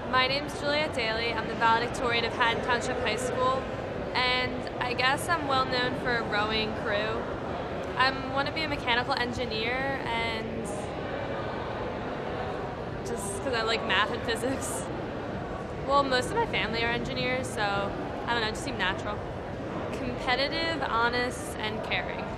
My name's Juliette. I'm the valedictorian of Haddon Township High School, and I guess I'm well known for a rowing crew. I want to be a mechanical engineer, and just because I like math and physics. Well, most of my family are engineers, so I don't know, it just seemed natural. Competitive, honest, and caring.